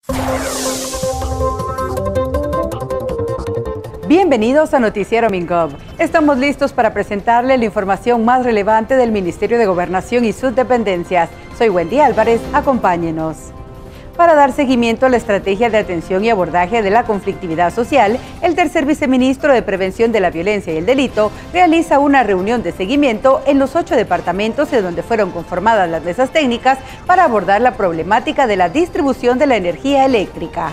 Bienvenidos a Noticiero Mingob. Estamos listos para presentarle la información más relevante del Ministerio de Gobernación y sus dependencias. Soy Wendy Álvarez, acompáñenos. Para dar seguimiento a la estrategia de atención y abordaje de la conflictividad social, el tercer viceministro de Prevención de la Violencia y el Delito realiza una reunión de seguimiento en los 8 departamentos en donde fueron conformadas las mesas técnicas para abordar la problemática de la distribución de la energía eléctrica.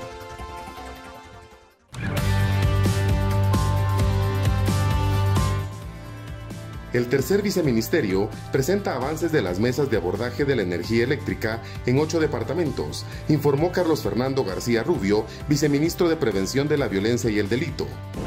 El tercer viceministerio presenta avances de las mesas de abordaje de la energía eléctrica en 8 departamentos, informó Carlos Fernando García Rubio, viceministro de Prevención de la Violencia y el Delito.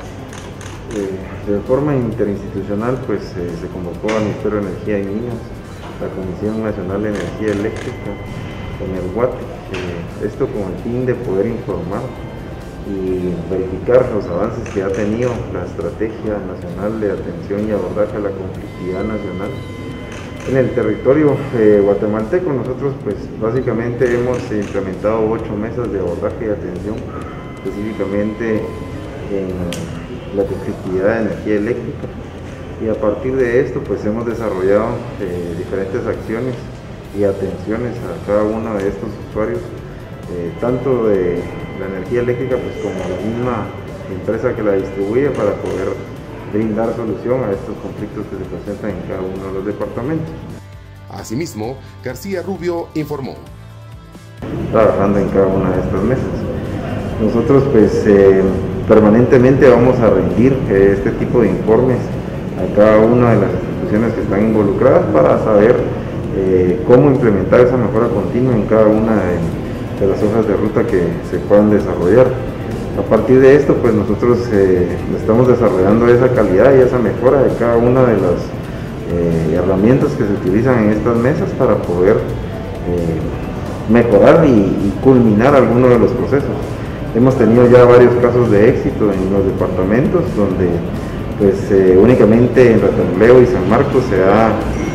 De forma interinstitucional, se convocó al Ministerio de Energía y Minas, la Comisión Nacional de Energía Eléctrica, con el UAT, esto con el fin de poder informar y verificar los avances que ha tenido la Estrategia Nacional de Atención y Abordaje a la Conflictividad Nacional. En el territorio guatemalteco nosotros básicamente hemos implementado 8 mesas de abordaje y atención, específicamente en la conflictividad de energía eléctrica, y a partir de esto hemos desarrollado diferentes acciones y atenciones a cada uno de estos usuarios, tanto de la energía eléctrica como la misma empresa que la distribuye, para poder brindar solución a estos conflictos que se presentan en cada uno de los departamentos. Asimismo, García Rubio informó: trabajando en cada una de estas mesas. Nosotros permanentemente vamos a rendir este tipo de informes a cada una de las instituciones que están involucradas para saber cómo implementar esa mejora continua en cada una de las hojas de ruta que se puedan desarrollar. A partir de esto, nosotros estamos desarrollando esa calidad y esa mejora de cada una de las herramientas que se utilizan en estas mesas para poder mejorar y culminar algunos de los procesos. Hemos tenido ya varios casos de éxito en los departamentos donde únicamente en Ratonleo y San Marcos se ha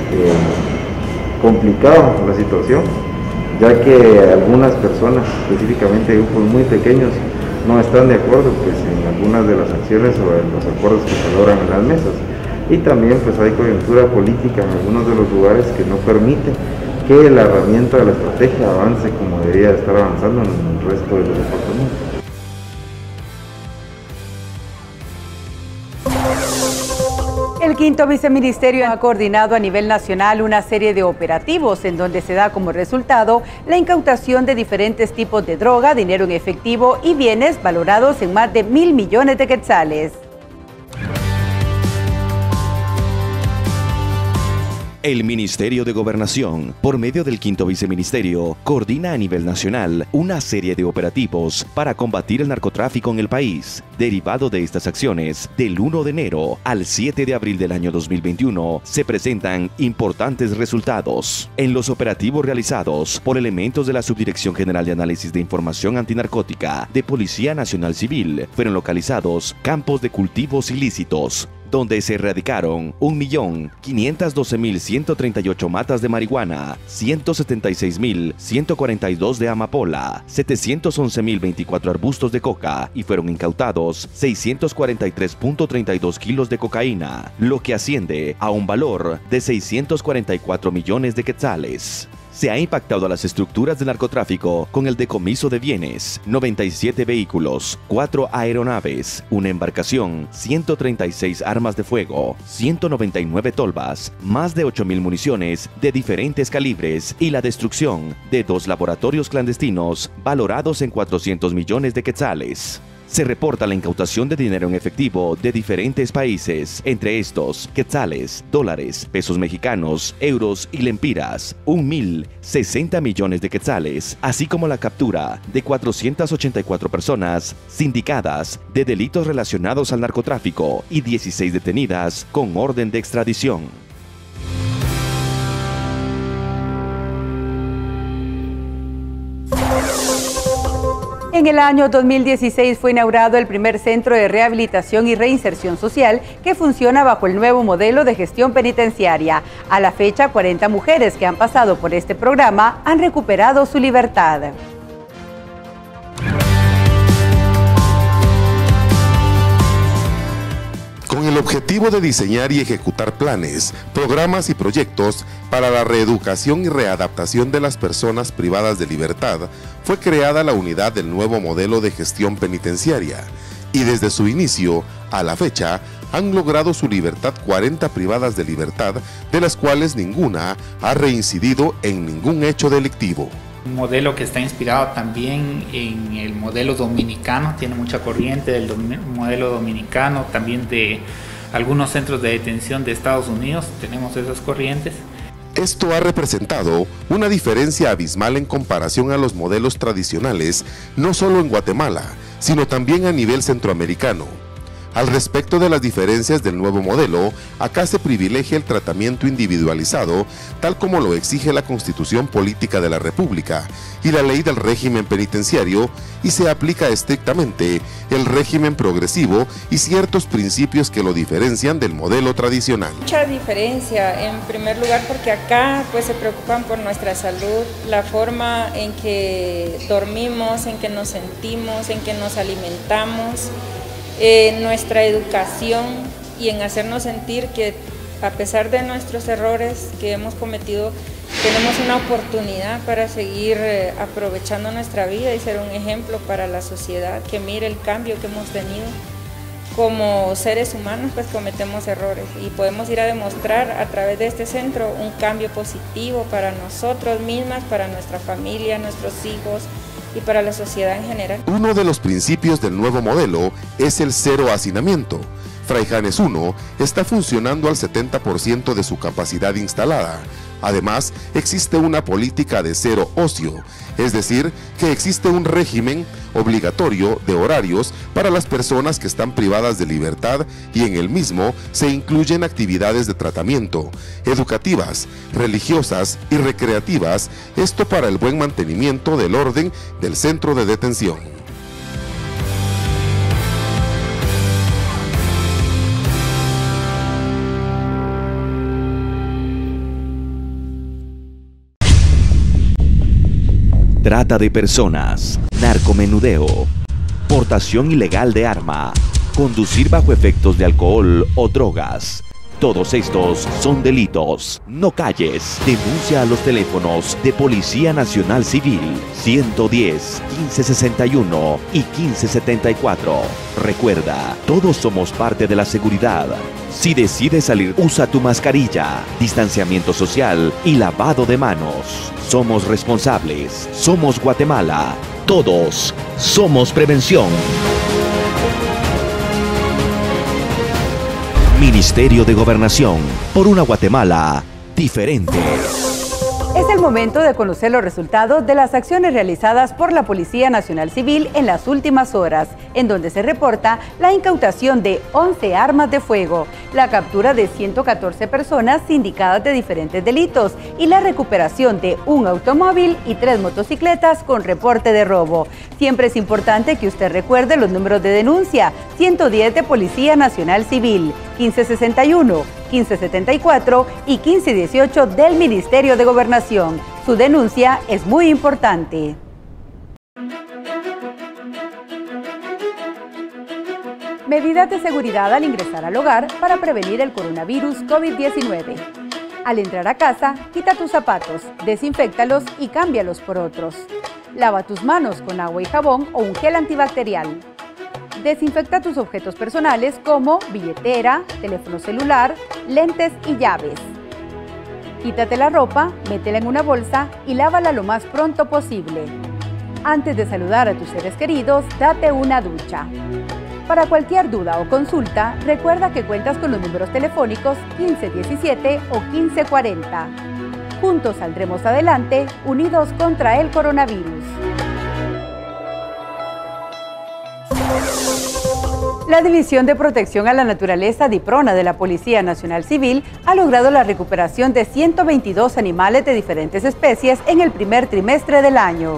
complicado la situación, ya que algunas personas, específicamente grupos muy pequeños, no están de acuerdo en algunas de las acciones o en los acuerdos que se logran en las mesas. Y también hay coyuntura política en algunos de los lugares que no permite que la herramienta de la estrategia avance como debería estar avanzando en el resto de los departamentos. El quinto viceministerio ha coordinado a nivel nacional una serie de operativos en donde se da como resultado la incautación de diferentes tipos de droga, dinero en efectivo y bienes valorados en más de 1.000 millones de quetzales. El Ministerio de Gobernación, por medio del quinto viceministerio, coordina a nivel nacional una serie de operativos para combatir el narcotráfico en el país. Derivado de estas acciones, del 1 de enero al 7 de abril del año 2021, se presentan importantes resultados. En los operativos realizados por elementos de la Subdirección General de Análisis de Información Antinarcótica de Policía Nacional Civil, fueron localizados campos de cultivos ilícitos, donde se erradicaron 1.512.138 matas de marihuana, 176.142 de amapola, 711.024 arbustos de coca y fueron incautados 643.32 kilos de cocaína, lo que asciende a un valor de 644 millones de quetzales. Se ha impactado a las estructuras de narcotráfico con el decomiso de bienes, 97 vehículos, 4 aeronaves, una embarcación, 136 armas de fuego, 199 tolvas, más de 8.000 municiones de diferentes calibres y la destrucción de 2 laboratorios clandestinos valorados en 400 millones de quetzales. Se reporta la incautación de dinero en efectivo de diferentes países, entre estos quetzales, dólares, pesos mexicanos, euros y lempiras, 1.060 millones de quetzales, así como la captura de 484 personas sindicadas de delitos relacionados al narcotráfico y 16 detenidas con orden de extradición. En el año 2016 fue inaugurado el primer centro de rehabilitación y reinserción social que funciona bajo el nuevo modelo de gestión penitenciaria. A la fecha, 40 mujeres que han pasado por este programa han recuperado su libertad. objetivo de diseñar y ejecutar planes, programas y proyectos para la reeducación y readaptación de las personas privadas de libertad, fue creada la unidad del nuevo modelo de gestión penitenciaria, y desde su inicio a la fecha han logrado su libertad 40 privadas de libertad, de las cuales ninguna ha reincidido en ningún hecho delictivo. Un modelo que está inspirado también en el modelo dominicano, tiene mucha corriente del modelo dominicano, también de algunos centros de detención de Estados Unidos, tenemos esas corrientes. Esto ha representado una diferencia abismal en comparación a los modelos tradicionales, no solo en Guatemala, sino también a nivel centroamericano. Al respecto de las diferencias del nuevo modelo, acá se privilegia el tratamiento individualizado, tal como lo exige la Constitución Política de la República y la Ley del Régimen Penitenciario, y se aplica estrictamente el régimen progresivo y ciertos principios que lo diferencian del modelo tradicional. Mucha diferencia, en primer lugar porque acá pues se preocupan por nuestra salud, la forma en que dormimos, en que nos sentimos, en que nos alimentamos, nuestra educación y en hacernos sentir que a pesar de nuestros errores que hemos cometido, tenemos una oportunidad para seguir aprovechando nuestra vida y ser un ejemplo para la sociedad, que mire el cambio que hemos tenido. Como seres humanos pues cometemos errores y podemos ir a demostrar a través de este centro un cambio positivo para nosotros mismas, para nuestra familia, nuestros hijos, y para la sociedad en general. Uno de los principios del nuevo modelo es el cero hacinamiento. Fraijanes 1 está funcionando al 70% de su capacidad instalada. Además, existe una política de cero ocio, es decir, que existe un régimen obligatorio de horarios para las personas que están privadas de libertad, y en el mismo se incluyen actividades de tratamiento, educativas, religiosas y recreativas, esto para el buen mantenimiento del orden del centro de detención. Trata de personas, narcomenudeo, portación ilegal de arma, conducir bajo efectos de alcohol o drogas. Todos estos son delitos. No calles. Denuncia a los teléfonos de Policía Nacional Civil 110, 1561 y 1574. Recuerda, todos somos parte de la seguridad. Si decides salir, usa tu mascarilla, distanciamiento social y lavado de manos. Somos responsables. Somos Guatemala. Todos somos prevención. Ministerio de Gobernación, por una Guatemala diferente. Es el momento de conocer los resultados de las acciones realizadas por la Policía Nacional Civil en las últimas horas, en donde se reporta la incautación de 11 armas de fuego, la captura de 114 personas sindicadas de diferentes delitos y la recuperación de un automóvil y 3 motocicletas con reporte de robo. Siempre es importante que usted recuerde los números de denuncia: 110 de Policía Nacional Civil, 1561, 1574 y 1518 del Ministerio de Gobernación. Su denuncia es muy importante. Medidas de seguridad al ingresar al hogar para prevenir el coronavirus COVID-19. Al entrar a casa, quita tus zapatos, desinféctalos y cámbialos por otros. Lava tus manos con agua y jabón o un gel antibacterial. Desinfecta tus objetos personales como billetera, teléfono celular, lentes y llaves. Quítate la ropa, métela en una bolsa y lávala lo más pronto posible. Antes de saludar a tus seres queridos, date una ducha. Para cualquier duda o consulta, recuerda que cuentas con los números telefónicos 1517 o 1540. Juntos saldremos adelante, unidos contra el coronavirus. La División de Protección a la Naturaleza DIPRONA de la Policía Nacional Civil ha logrado la recuperación de 122 animales de diferentes especies en el primer trimestre del año.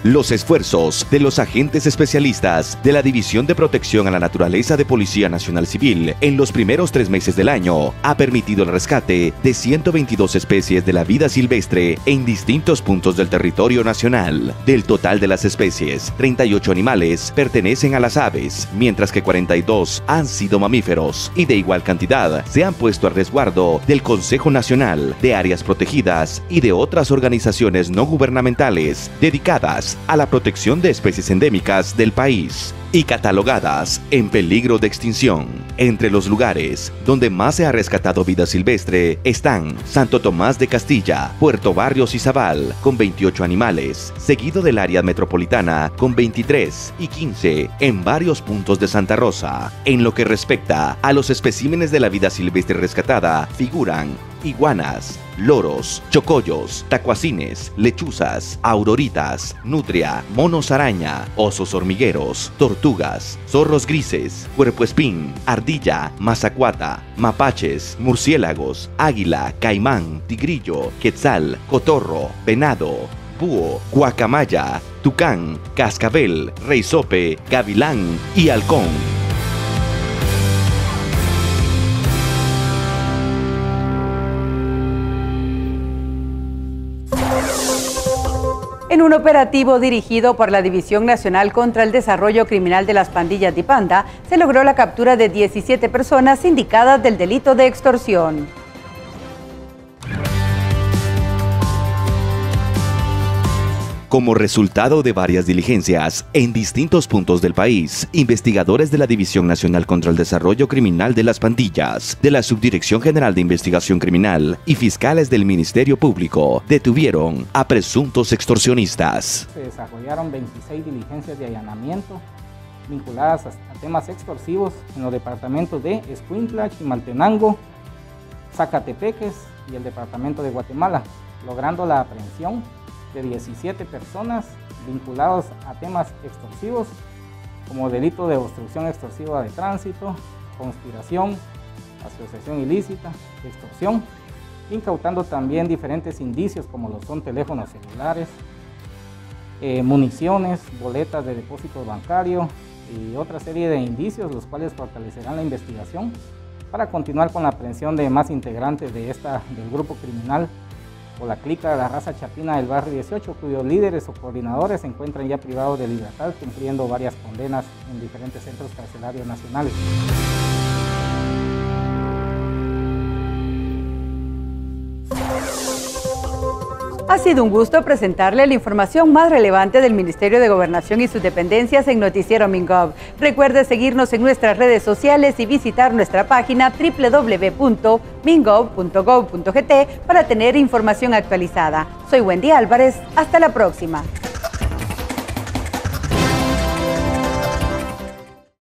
Los esfuerzos de los agentes especialistas de la División de Protección a la Naturaleza de Policía Nacional Civil en los primeros 3 meses del año ha permitido el rescate de 122 especies de la vida silvestre en distintos puntos del territorio nacional. Del total de las especies, 38 animales pertenecen a las aves, mientras que 42 han sido mamíferos y de igual cantidad se han puesto a resguardo del Consejo Nacional de Áreas Protegidas y de otras organizaciones no gubernamentales dedicadas a la protección de especies endémicas del país y catalogadas en peligro de extinción. Entre los lugares donde más se ha rescatado vida silvestre están Santo Tomás de Castilla, Puerto Barrios y Zabal, con 28 animales, seguido del área metropolitana con 23 y 15 en varios puntos de Santa Rosa. En lo que respecta a los especímenes de la vida silvestre rescatada, figuran iguanas, loros, chocollos, tacuacines, lechuzas, auroritas, nutria, monos araña, osos hormigueros, tortugas, zorros grises, puercoespín, ardilla, mazacuata, mapaches, murciélagos, águila, caimán, tigrillo, quetzal, cotorro, venado, búho, guacamaya, tucán, cascabel, reisope, gavilán y halcón. En un operativo dirigido por la División Nacional contra el Desarrollo Criminal de las Pandillas Dipanda, se logró la captura de 17 personas sindicadas del delito de extorsión. Como resultado de varias diligencias en distintos puntos del país, investigadores de la División Nacional contra el Desarrollo Criminal de las Pandillas, de la Subdirección General de Investigación Criminal y fiscales del Ministerio Público detuvieron a presuntos extorsionistas. Se desarrollaron 26 diligencias de allanamiento vinculadas a temas extorsivos en los departamentos de Escuintla, Chimaltenango, Zacatepeques y el departamento de Guatemala, logrando la aprehensión de 17 personas vinculados a temas extorsivos como delito de obstrucción extorsiva de tránsito, conspiración, asociación ilícita, extorsión, incautando también diferentes indicios como lo son teléfonos celulares, municiones, boletas de depósito bancario y otra serie de indicios los cuales fortalecerán la investigación para continuar con la aprehensión de más integrantes del grupo criminal o la clica de la raza chapina del barrio 18, cuyos líderes o coordinadores se encuentran ya privados de libertad, cumpliendo varias condenas en diferentes centros carcelarios nacionales. Ha sido un gusto presentarle la información más relevante del Ministerio de Gobernación y sus dependencias en Noticiero Mingov. Recuerde seguirnos en nuestras redes sociales y visitar nuestra página www.mingov.gov.gt para tener información actualizada. Soy Wendy Álvarez. Hasta la próxima.